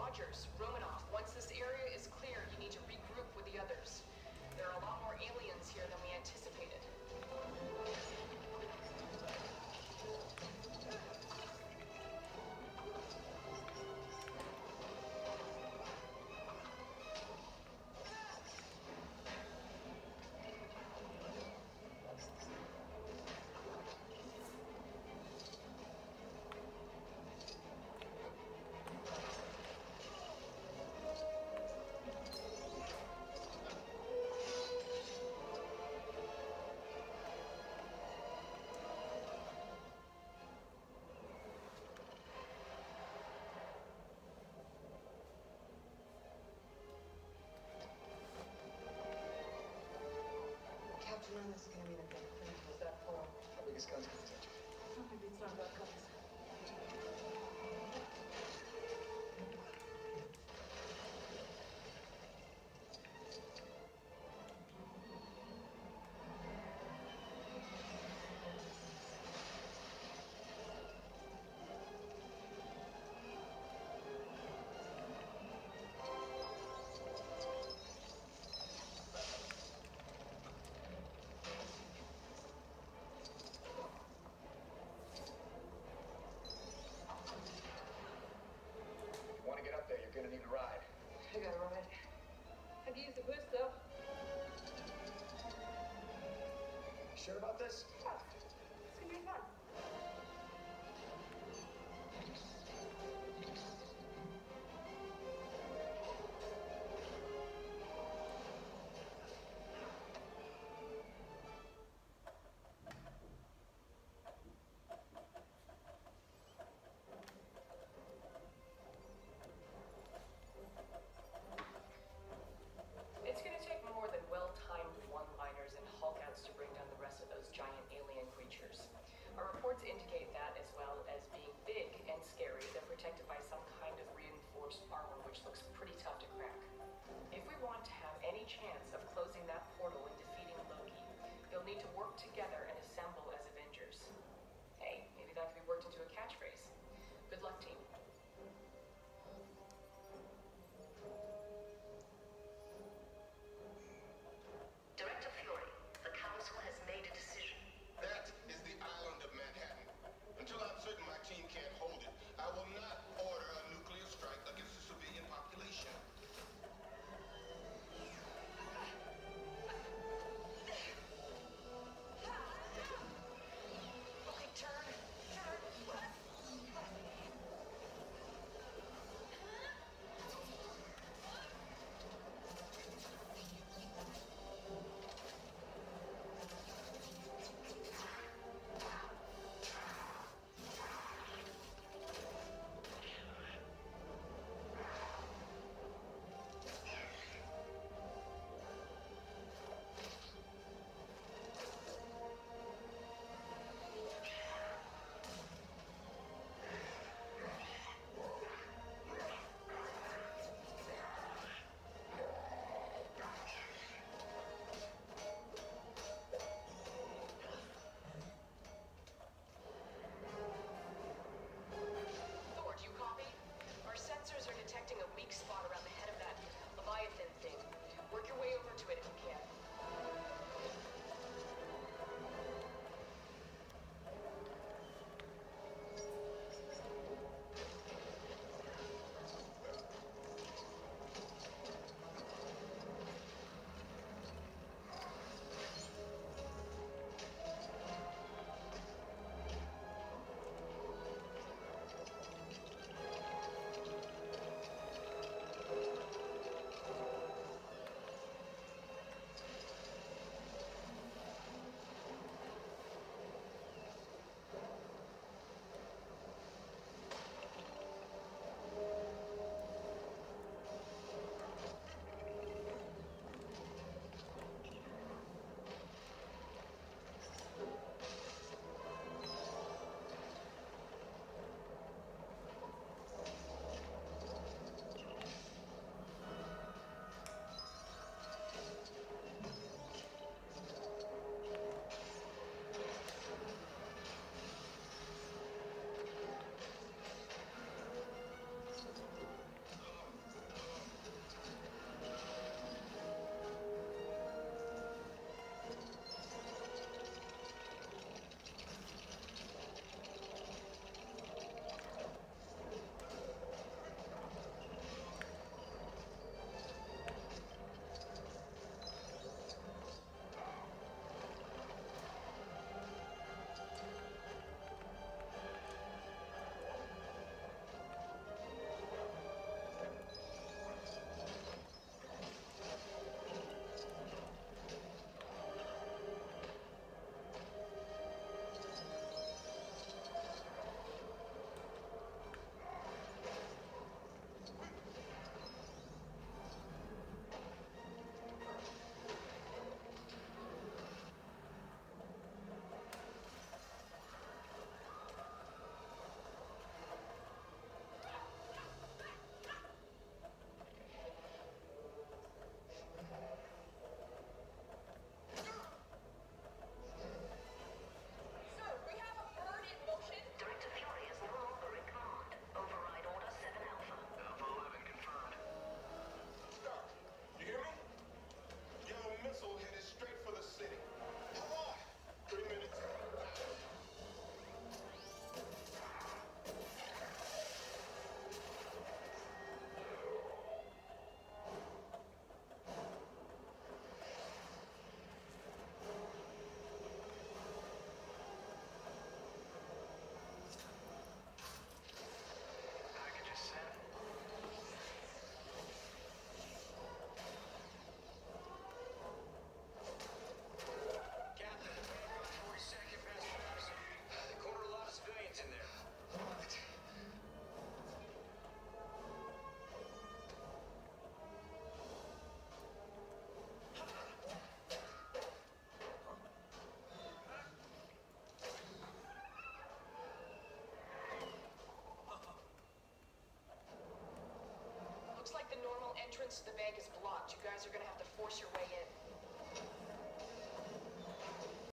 Rogers, Romanoff, once this area is clear, you need to regroup with the others. There are a lot more aliens here than we anticipated. When this is going to be the thing. What's that for? How big is guns going to touch you? Something beats not about guns. Want to get up there, you're going to need a ride. I got a ride. I can use the boost, though. Sure about this? Yeah. It's going to be fun. It's going to take more than well-timed one-liners and Hulk-outs to bring down the rest of those giant alien creatures. Our reports indicate that, as well as being big and scary, they're protected by some kind of reinforced armor, which looks pretty tough to crack. If we want to have any chance of closing that portal and defeating Loki, they'll need to work together and assemble as Avengers. Hey, maybe that could be worked into a catchphrase. Good luck, team. Director Fury, the Council has made a decision. That is the island of Manhattan. Until I'm certain my team can't hold it, I will not order a nuclear strike against the civilian population. Okay, turn. Thor, do you copy? Our sensors are detecting a weak spot around the head of that Leviathan thing. Work your way over to it if you can. entrance to the bank is blocked. You guys are gonna have to force your way in.